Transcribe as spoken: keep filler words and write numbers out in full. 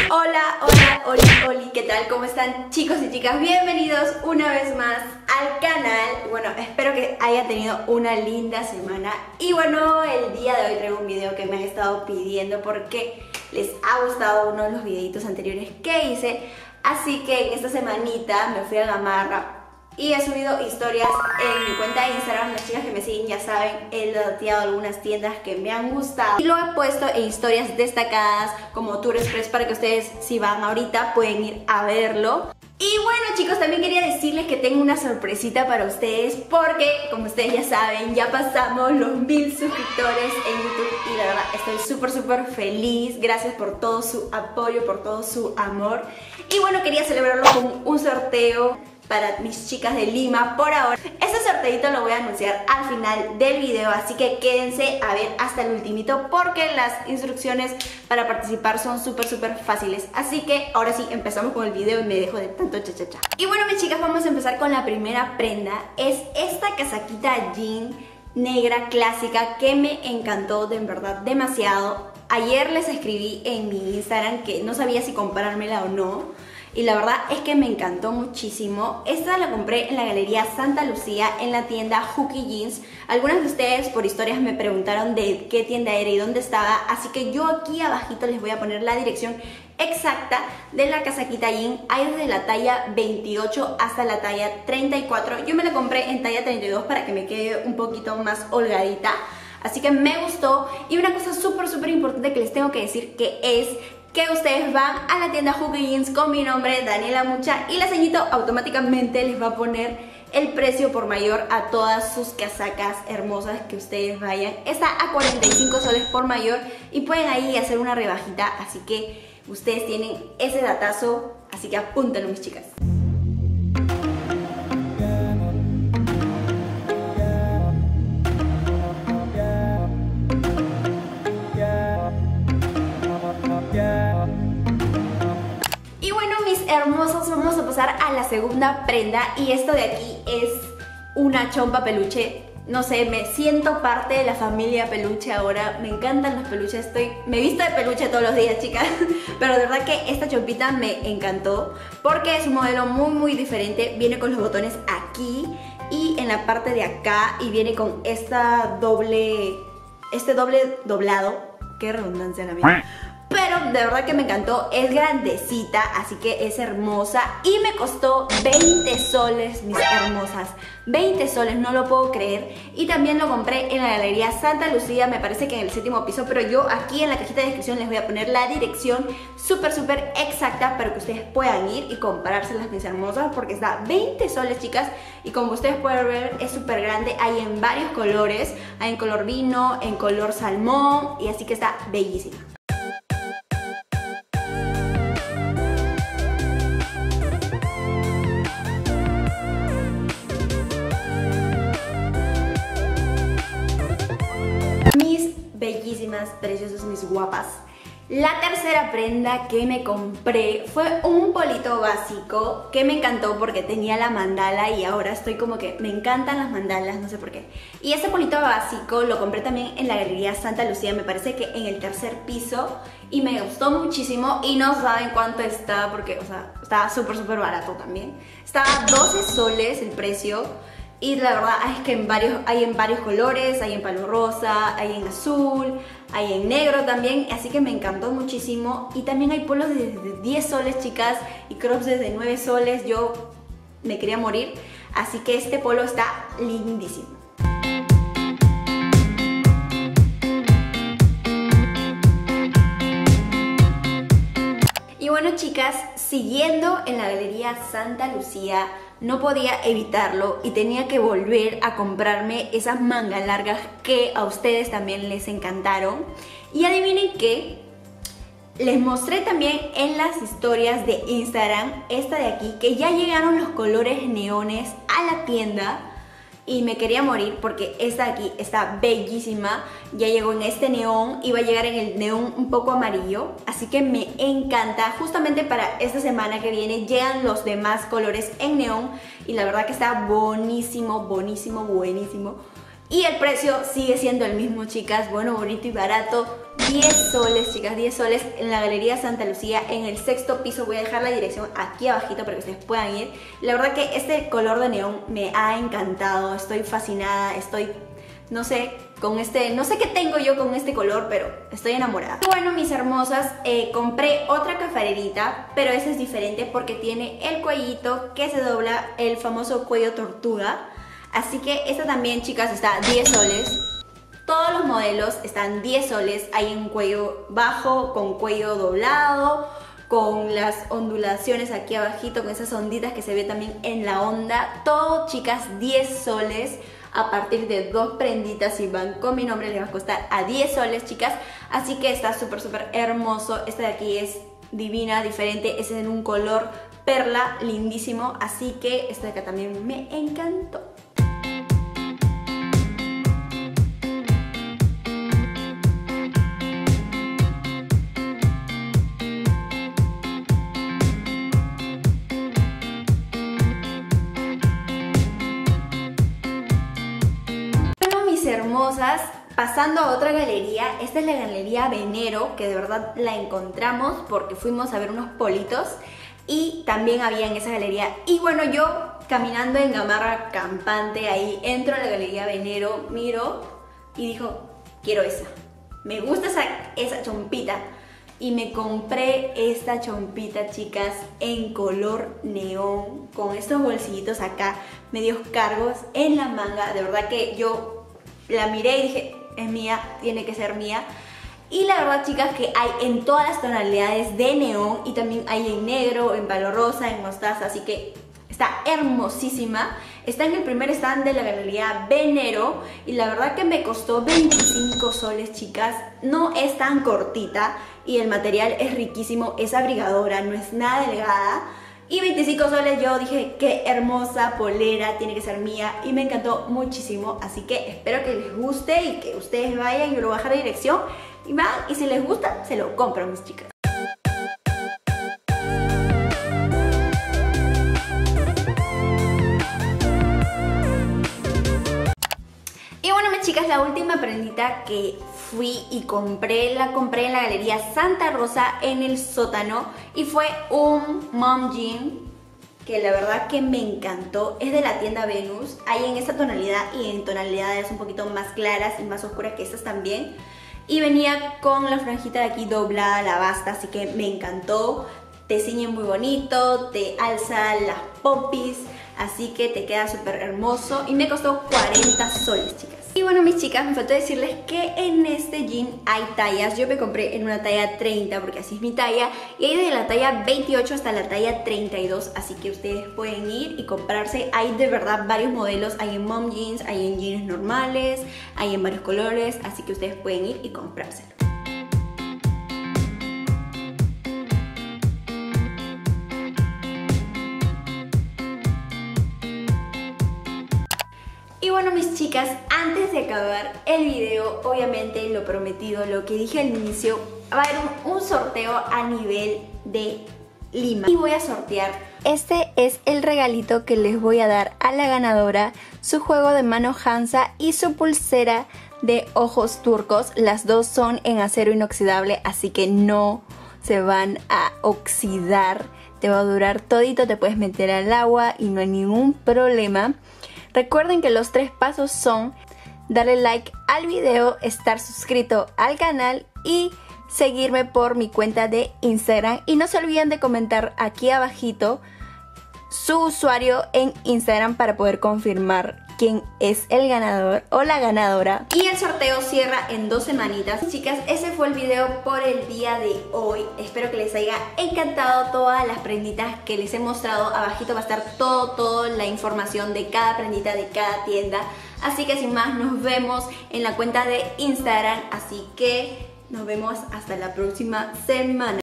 Hola, hola, oli, oli, ¿qué tal? ¿Cómo están, chicos y chicas? Bienvenidos una vez más al canal. Bueno, espero que hayan tenido una linda semana. Y bueno, el día de hoy traigo un video que me han estado pidiendo porque les ha gustado uno de los videitos anteriores que hice. Así que en esta semanita me fui a Gamarra y he subido historias en mi cuenta de Instagram. Las chicas que me siguen ya saben, he dateado algunas tiendas que me han gustado y lo he puesto en historias destacadas como Tour Express para que ustedes, si van ahorita, pueden ir a verlo. Y bueno, chicos, también quería decirles que tengo una sorpresita para ustedes porque, como ustedes ya saben, ya pasamos los mil suscriptores en YouTube y la verdad estoy súper súper feliz. Gracias por todo su apoyo, por todo su amor. Y bueno, quería celebrarlo con un sorteo para mis chicas de Lima por ahora. Este sorteito lo voy a anunciar al final del video, así que quédense a ver hasta el ultimito porque las instrucciones para participar son súper súper fáciles. Así que ahora sí, empezamos con el video y me dejo de tanto chachacha. Y bueno, mis chicas, vamos a empezar con la primera prenda. Es esta casaquita jean negra clásica que me encantó de verdad demasiado. Ayer les escribí en mi Instagram que no sabía si comprármela o no. Y la verdad es que me encantó muchísimo. Esta la compré en la Galería Santa Lucía, en la tienda Hooky Jeans. Algunas de ustedes por historias me preguntaron de qué tienda era y dónde estaba, así que yo aquí abajito les voy a poner la dirección exacta de la casaquita jean. Hay desde la talla veintiocho hasta la talla treinta y cuatro. Yo me la compré en talla treinta y dos para que me quede un poquito más holgadita, así que me gustó. Y una cosa súper súper importante que les tengo que decir que es que ustedes van a la tienda Hooky Jeans con mi nombre, Daniela Mucha, y la ceñito automáticamente les va a poner el precio por mayor a todas sus casacas hermosas que ustedes vayan. Está a cuarenta y cinco soles por mayor y pueden ahí hacer una rebajita, así que ustedes tienen ese datazo, así que apúntenlo, mis chicas. Y bueno, mis hermosos, vamos a pasar a la segunda prenda y esto de aquí es una chompa peluche. No sé, me siento parte de la familia peluche ahora. Me encantan los peluches, estoy, me visto de peluche todos los días, chicas. Pero de verdad que esta chompita me encantó porque es un modelo muy muy diferente. Viene con los botones aquí y en la parte de acá y viene con esta doble, este doble doblado. Qué redundancia la mía. Pero de verdad que me encantó, es grandecita, así que es hermosa y me costó veinte soles, mis hermosas, veinte soles, no lo puedo creer. Y también lo compré en la Galería Santa Lucía, me parece que en el séptimo piso, pero yo aquí en la cajita de descripción les voy a poner la dirección súper súper exacta para que ustedes puedan ir y comprárselas, mis hermosas, porque está veinte soles, chicas, y como ustedes pueden ver es súper grande, hay en varios colores, hay en color vino, en color salmón, y así que está bellísima. Bellísimas, preciosas, mis guapas. La tercera prenda que me compré fue un polito básico que me encantó porque tenía la mandala y ahora estoy como que me encantan las mandalas, no sé por qué. Y este polito básico lo compré también en la Galería Santa Lucía, me parece que en el tercer piso, y me gustó muchísimo y no saben cuánto está porque, o sea, estaba súper súper barato también. Estaba doce soles el precio. Y la verdad es que en varios, hay en varios colores, hay en palo rosa, hay en azul, hay en negro también, así que me encantó muchísimo. Y también hay polos desde diez soles, chicas, y crops desde nueve soles, yo me quería morir. Así que este polo está lindísimo. Y bueno, chicas, siguiendo en la Galería Santa Lucía, no podía evitarlo y tenía que volver a comprarme esas mangas largas que a ustedes también les encantaron. Y adivinen qué, les mostré también en las historias de Instagram esta de aquí, que ya llegaron los colores neones a la tienda. Y me quería morir porque esta de aquí está bellísima. Ya llegó en este neón y va a llegar en el neón un poco amarillo. Así que me encanta. Justamente para esta semana que viene llegan los demás colores en neón. Y la verdad que está buenísimo, buenísimo, buenísimo. Y el precio sigue siendo el mismo, chicas. Bueno, bonito y barato. diez soles, chicas, diez soles en la Galería Santa Lucía, en el sexto piso. Voy a dejar la dirección aquí abajito para que ustedes puedan ir. La verdad que este color de neón me ha encantado, estoy fascinada, estoy, no sé, con este, no sé qué tengo yo con este color, pero estoy enamorada. Bueno, mis hermosas, eh, compré otra cafarerita, pero esa es diferente porque tiene el cuellito que se dobla, el famoso cuello tortuga. Así que esta también, chicas, está a diez soles. Todos los modelos están diez soles. Hay un cuello bajo, con cuello doblado, con las ondulaciones aquí abajito, con esas onditas que se ve también en la onda. Todo, chicas, diez soles. A partir de dos prenditas, si van con mi nombre, les va a costar a diez soles, chicas. Así que está súper, súper hermoso. Esta de aquí es divina, diferente. Es en un color perla, lindísimo. Así que esta de acá también me encantó. Hermosas, pasando a otra galería. Esta es la Galería Venero, que de verdad la encontramos porque fuimos a ver unos politos y también había en esa galería. Y bueno, yo caminando en Gamarra campante, ahí entro a la Galería Venero, miro y dijo, quiero esa, me gusta esa, esa chompita. Y me compré esta chompita, chicas, en color neón, con estos bolsillitos acá, medios cargos en la manga. De verdad que yo la miré y dije, es mía, tiene que ser mía. Y la verdad, chicas, que hay en todas las tonalidades de neón y también hay en negro, en palo rosa, en mostaza, así que está hermosísima. Está en el primer stand de la Galería Venero y la verdad que me costó veinticinco soles, chicas. No es tan cortita y el material es riquísimo, es abrigadora, no es nada delgada. Y veinticinco soles, yo dije, qué hermosa polera, tiene que ser mía y me encantó muchísimo. Así que espero que les guste y que ustedes vayan, yo lo voy a dejar de dirección y van, y si les gusta, se lo compro, mis chicas. Y bueno, mis chicas, la última prendita que fui y compré, la compré en la Galería Santa Rosa en el sótano y fue un mom jean que la verdad que me encantó. Es de la tienda Venus, hay en esta tonalidad y en tonalidades un poquito más claras y más oscuras que estas también. Y venía con la franjita de aquí doblada, la basta, así que me encantó. Te ciñe muy bonito, te alza las pompis, así que te queda súper hermoso y me costó cuarenta soles, chicas. Y bueno, mis chicas, me faltó decirles que en este jean hay tallas. Yo me compré en una talla treinta porque así es mi talla y hay de la talla veintiocho hasta la talla treinta y dos, así que ustedes pueden ir y comprarse. Hay de verdad varios modelos, hay en mom jeans, hay en jeans normales, hay en varios colores, así que ustedes pueden ir y comprárselo. Y bueno, mis chicas, antes de acabar el video, obviamente lo prometido, lo que dije al inicio, va a haber un, un sorteo a nivel de Lima y voy a sortear. Este es el regalito que les voy a dar a la ganadora, su juego de mano Hansa y su pulsera de ojos turcos. Las dos son en acero inoxidable, así que no se van a oxidar, te va a durar todito, te puedes meter al agua y no hay ningún problema. Recuerden que los tres pasos son darle like al video, estar suscrito al canal y seguirme por mi cuenta de Instagram. Y no se olviden de comentar aquí abajito su usuario en Instagram para poder confirmar quién es el ganador o la ganadora. Y el sorteo cierra en dos semanitas. Chicas, ese fue el video por el día de hoy. Espero que les haya encantado todas las prenditas que les he mostrado. Abajito va a estar todo, todo la información de cada prendita, de cada tienda. Así que sin más, nos vemos en la cuenta de Instagram. Así que nos vemos hasta la próxima semana.